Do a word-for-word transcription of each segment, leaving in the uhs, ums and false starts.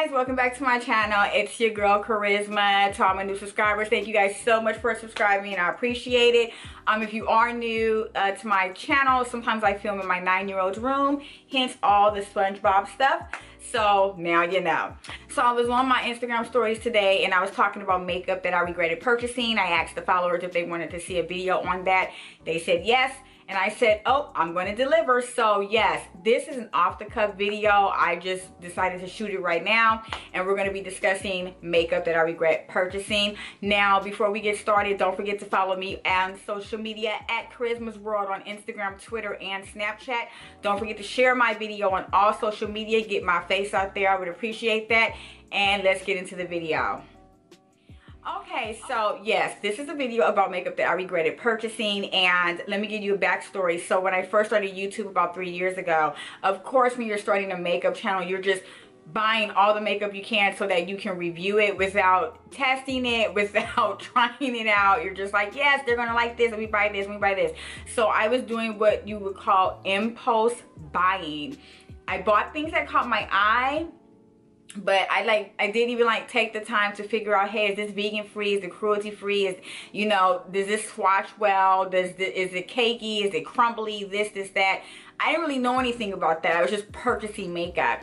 guys, welcome back to my channel. It's your girl Charisma. To all my new subscribers, thank you guys so much for subscribing. I appreciate it. Um, if you are new uh, to my channel, sometimes I film in my nine-year-old's room, hence all the SpongeBob stuff. So now you know. So I was on my Instagram stories today and I was talking about makeup that I regretted purchasing. I asked the followers if they wanted to see a video on that. They said yes. And I said, oh, I'm going to deliver. So yes, this is an off-the-cuff video. I just decided to shoot it right now. And we're going to be discussing makeup that I regret purchasing. Now, before we get started, don't forget to follow me on social media at Charisma's World on Instagram, Twitter, and Snapchat. Don't forget to share my video on all social media. Get my face out there. I would appreciate that. And let's get into the video. Okay, so yes, this is a video about makeup that I regretted purchasing, and let me give you a backstory. So when I first started YouTube about three years ago, of course when you're starting a makeup channel, you're just buying all the makeup you can so that you can review it without testing it, without trying it out. You're just like, yes, they're gonna like this, let me buy this, let me buy this. So I was doing what you would call impulse buying. I bought things that caught my eye, but I like I didn't even like take the time to figure out, hey, is this vegan free, is it cruelty free, is, you know, does this swatch well, does the, is it cakey, is it crumbly, this this that. I didn't really know anything about that. I was just purchasing makeup.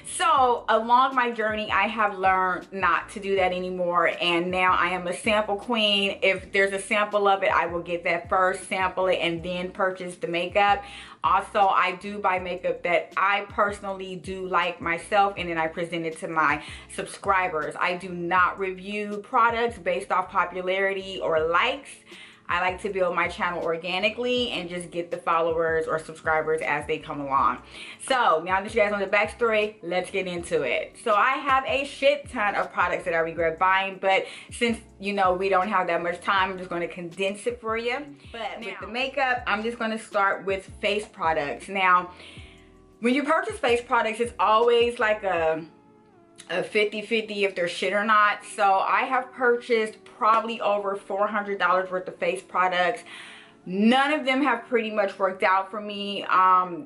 So along my journey, I have learned not to do that anymore, and now I am a sample queen. If there's a sample of it, I will get that first, sample it, and then purchase the makeup. Also, I do buy makeup that I personally do like myself, and then I present it to my subscribers. I do not review products based off popularity or likes. I like to build my channel organically and just get the followers or subscribers as they come along. So now that you guys know the backstory, let's get into it. So I have a shit ton of products that I regret buying, but since, you know, we don't have that much time, I'm just going to condense it for you. But now, with the makeup, I'm just going to start with face products. Now, when you purchase face products, it's always like a a fifty fifty if they're shit or not. So I have purchased probably over four hundred dollars worth of face products. None of them have pretty much worked out for me. Um,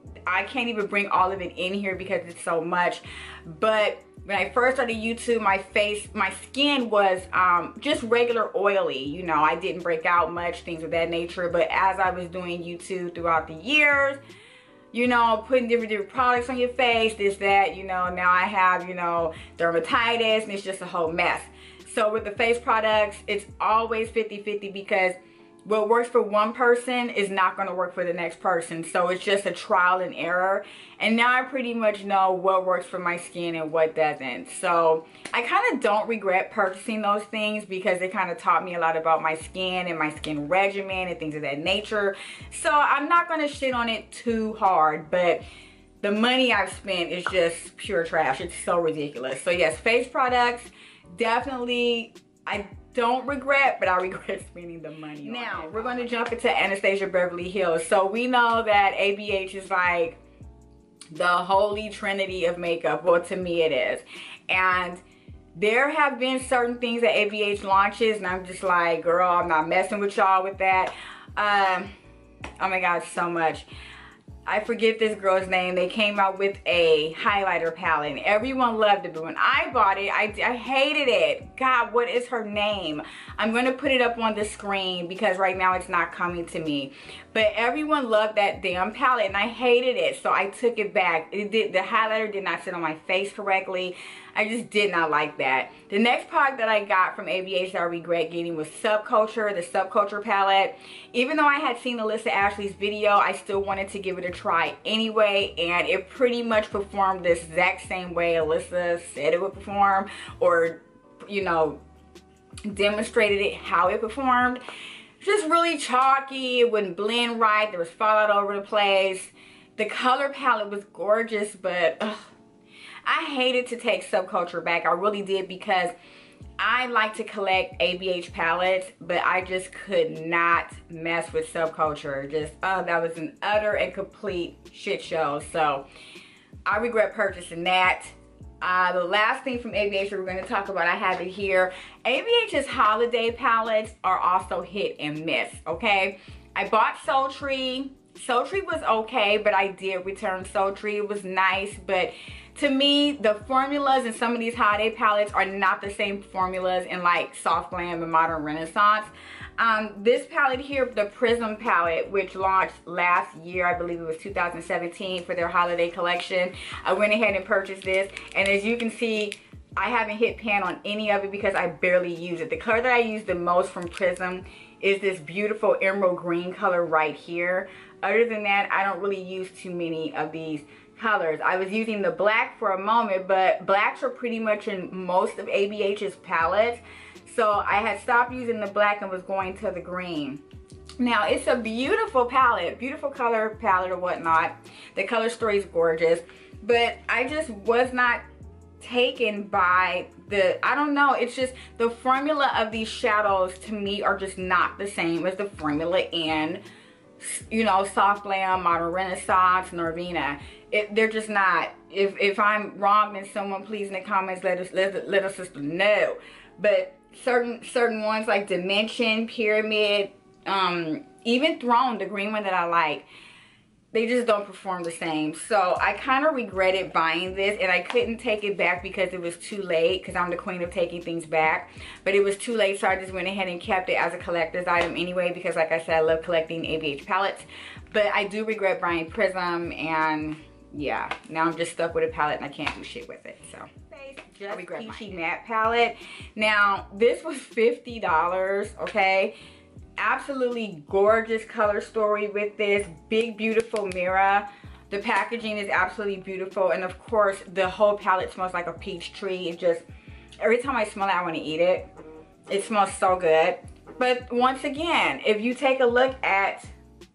I can't even bring all of it in here because it's so much. But when I first started YouTube, my face, my skin was um, just regular oily. You know, I didn't break out much, things of that nature. But as I was doing YouTube throughout the years, you know, putting different different products on your face, this, that, you know, now I have, you know, dermatitis, and it's just a whole mess. So with the face products, it's always fifty fifty because what works for one person is not going to work for the next person. So it's just a trial and error. And now I pretty much know what works for my skin and what doesn't. So I kind of don't regret purchasing those things because they kind of taught me a lot about my skin and my skin regimen and things of that nature. So I'm not going to shit on it too hard, but the money I've spent is just pure trash. It's so ridiculous. So yes, face products, definitely, I don't regret, but I regret spending the money. Now, we're going to jump into Anastasia Beverly Hills. So we know that A B H is like the holy trinity of makeup. Well, to me it is. And there have been certain things that A B H launches, and I'm just like, girl, I'm not messing with y'all with that. Um, oh my God, so much. I forget this girl's name. They came out with a highlighter palette and everyone loved it, but when I bought it, I, I hated it. God, what is her name? I'm going to put it up on the screen because right now it's not coming to me. But everyone loved that damn palette and I hated it, so I took it back. It did, the highlighter did not sit on my face correctly. I just did not like that. The next product that I got from A B H that I regret getting was Subculture, the Subculture palette. Even though I had seen Alyssa Ashley's video, I still wanted to give it a try anyway, and it pretty much performed the exact same way Alyssa said it would perform, or, you know, demonstrated it how it performed. Just really chalky, it wouldn't blend right, there was fallout all over the place. The color palette was gorgeous, but ugh, I hated to take Subculture back. I really did, because I like to collect A B H palettes, but I just could not mess with Subculture. Just, oh, that was an utter and complete shit show. So I regret purchasing that. Uh, the last thing from A B H that we're going to talk about, I have it here. A B H's holiday palettes are also hit and miss, okay? I bought Sultry. Sultry was okay, but I did return Sultry. It was nice, but to me, the formulas in some of these holiday palettes are not the same formulas in like Soft Glam and Modern Renaissance. Um, this palette here, the Prism palette, which launched last year, I believe it was two thousand seventeen for their holiday collection. I went ahead and purchased this, and as you can see, I haven't hit pan on any of it because I barely use it. The color that I use the most from Prism is this beautiful emerald green color right here. Other than that, I don't really use too many of these colors. I was using the black for a moment, but blacks are pretty much in most of A B H's palettes. So I had stopped using the black and was going to the green. Now, it's a beautiful palette, beautiful color palette or whatnot. The color story is gorgeous, but I just was not taken by the, I don't know, it's just the formula of these shadows to me are just not the same as the formula in, you know, Soft Glam, Modern Renaissance, Norvina. It, they're just not. If if I'm wrong, then someone please in the comments let us let, let us sister know. But certain certain ones like Dimension, Pyramid, um, even Throne, the green one that I like, they just don't perform the same. So I kind of regretted buying this, and I couldn't take it back because it was too late, because I'm the queen of taking things back. But it was too late, so I just went ahead and kept it as a collector's item anyway, because like I said, I love collecting A B H palettes. But I do regret buying Prism, and yeah, now I'm just stuck with a palette and I can't do shit with it. So just Peachy Matte palette. Now this was fifty dollars, okay? Absolutely gorgeous color story with this big beautiful mirror. The packaging is absolutely beautiful, and of course the whole palette smells like a peach tree. It just, every time I smell it I want to eat it. It smells so good. But once again, if you take a look at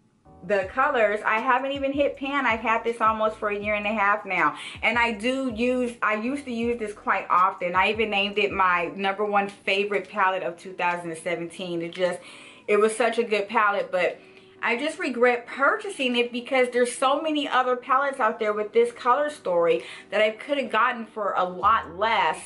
the colors, I haven't even hit pan. I've had this almost for a year and a half now, and I do use, I used to use this quite often. I even named it my number one favorite palette of two thousand seventeen. It just, it was such a good palette, but I just regret purchasing it because there's so many other palettes out there with this color story that I could have gotten for a lot less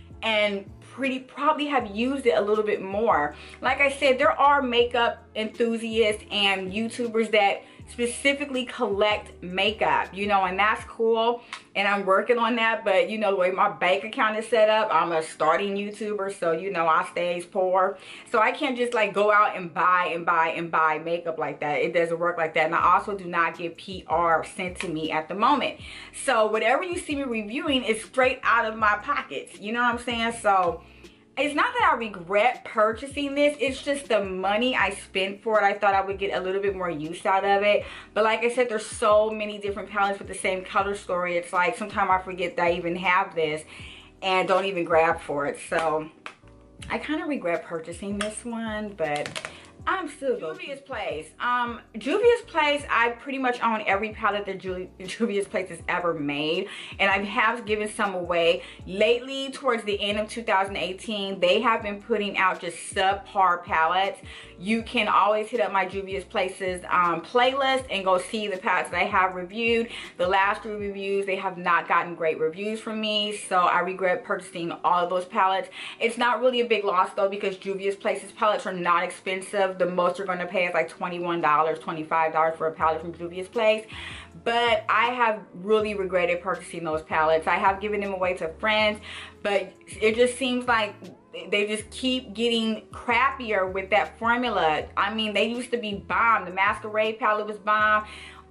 and pretty probably have used it a little bit more. Like I said, there are makeup enthusiasts and YouTubers that specifically collect makeup, you know, and that's cool, and I'm working on that. But you know, the way my bank account is set up, I'm a starting YouTuber, so you know I stays poor, so I can't just like go out and buy and buy and buy makeup like that. It doesn't work like that, and I also do not get P R sent to me at the moment. So whatever you see me reviewing is straight out of my pockets, you know what I'm saying? So it's not that I regret purchasing this, it's just the money I spent for it. I thought I would get a little bit more use out of it. But like I said, there's so many different palettes with the same color story. It's like sometimes I forget that I even have this and don't even grab for it. So I kind of regret purchasing this one, but I'm still going. Juvia's Place. Um, Juvia's Place, I pretty much own every palette that Ju Juvia's Place has ever made, and I have given some away. Lately, towards the end of two thousand eighteen, they have been putting out just subpar palettes. You can always hit up my Juvia's Places um, playlist and go see the palettes that I have reviewed. The last three reviews, they have not gotten great reviews from me, so I regret purchasing all of those palettes. It's not really a big loss though, because Juvia's Places palettes are not expensive. The most you're going to pay is like twenty-one dollars, twenty-five dollars for a palette from Juvia's Place. But I have really regretted purchasing those palettes. I have given them away to friends, but it just seems like they just keep getting crappier with that formula. I mean, they used to be bomb. The Masquerade palette was bomb.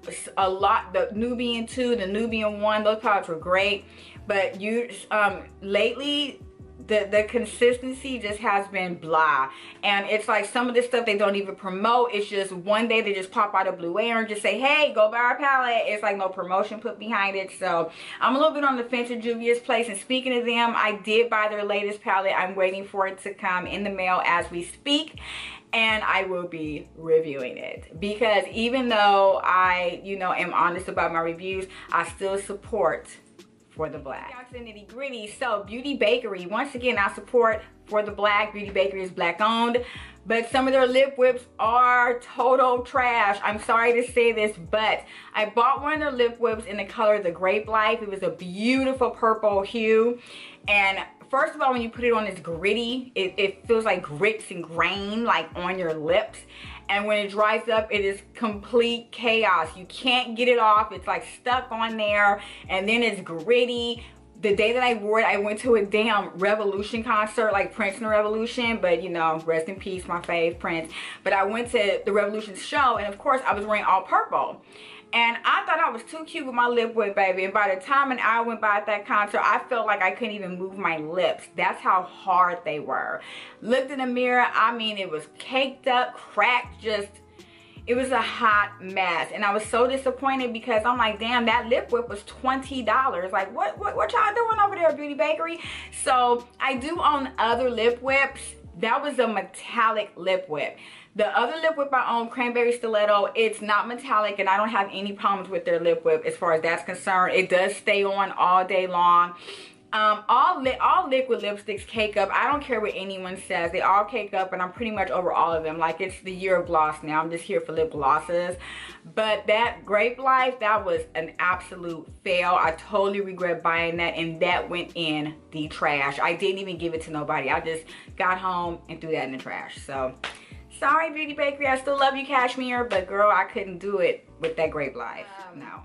A lot, the Nubian two, the Nubian one, those palettes were great. But you, um, lately, The, the consistency just has been blah, and it's like some of this stuff they don't even promote. It's just one day they just pop out of blue air and just say, hey, go buy our palette. It's like no promotion put behind it. So I'm a little bit on the fence with Juvia's Place, and speaking of them, I did buy their latest palette. I'm waiting for it to come in the mail as we speak, and I will be reviewing it, because even though I, you know, am honest about my reviews, I still support For the Black. Down to the nitty gritty. So Beauty Bakery, once again, I support For the Black. Beauty Bakery is black owned, but some of their lip whips are total trash. I'm sorry to say this, but I bought one of their lip whips in the color The Grape Life. It was a beautiful purple hue, and first of all, when you put it on, it's gritty. It, it feels like grits and grain, like on your lips. and when it dries up, it is complete chaos. You can't get it off. It's like stuck on there, and then it's gritty. The day that I wore it, I went to a damn Revolution concert, like Prince and the Revolution, but you know, rest in peace, my fave, Prince. But I went to the Revolution show, and of course, I was wearing all purple. And I thought I was too cute with my lip whip, baby. And by the time an hour went by at that concert, I felt like I couldn't even move my lips. That's how hard they were. Looked in the mirror, I mean, it was caked up, cracked, just... it was a hot mess, and I was so disappointed because I'm like, damn, that lip whip was twenty dollars. Like, what, what, what y'all doing over there, Beauty Bakery? So I do own other lip whips. That was a metallic lip whip. The other lip whip I own, Cranberry Stiletto, it's not metallic, and I don't have any problems with their lip whip as far as that's concerned. It does stay on all day long. Um, all, li all liquid lipsticks cake up. I don't care what anyone says. They all cake up, and I'm pretty much over all of them. Like, it's the year of gloss now. I'm just here for lip glosses. But that Grape Life, that was an absolute fail. I totally regret buying that, and that went in the trash. I didn't even give it to nobody. I just got home and threw that in the trash. So, sorry, Beauty Bakery. I still love you, Cashmere, but girl, I couldn't do it with that Grape Life. Um, no.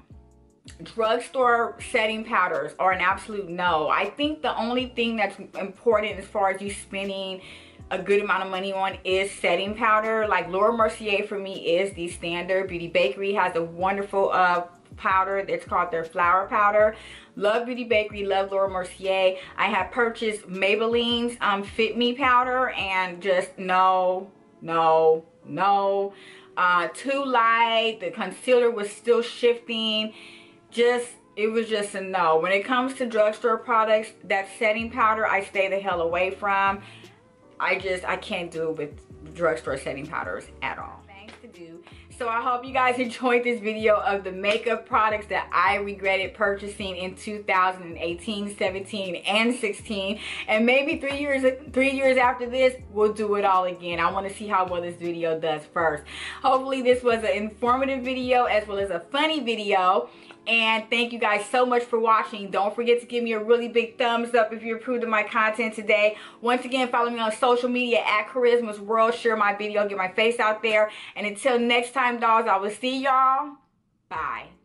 Drugstore setting powders are an absolute no. I think the only thing that's important as far as you spending a good amount of money on is setting powder. Like Laura Mercier for me is the standard. Beauty Bakery has a wonderful uh, powder that's called their flower powder. Love Beauty Bakery, love Laura Mercier. I have purchased Maybelline's um, Fit Me powder, and just no, no, no. Uh, too light. The concealer was still shifting. Just, it was just a no. When it comes to drugstore products, that setting powder, I stay the hell away from. I just, I can't do it with drugstore setting powders at all. Things to do. So I hope you guys enjoyed this video of the makeup products that I regretted purchasing in two thousand eighteen, seventeen, and sixteen. And maybe three years, three years after this, we'll do it all again. I want to see how well this video does first. Hopefully this was an informative video as well as a funny video. And thank you guys so much for watching. Don't forget to give me a really big thumbs up if you approved of my content today. Once again, follow me on social media at Charizma's World. Share my video, get my face out there. And until next time, dolls, I will see y'all. Bye.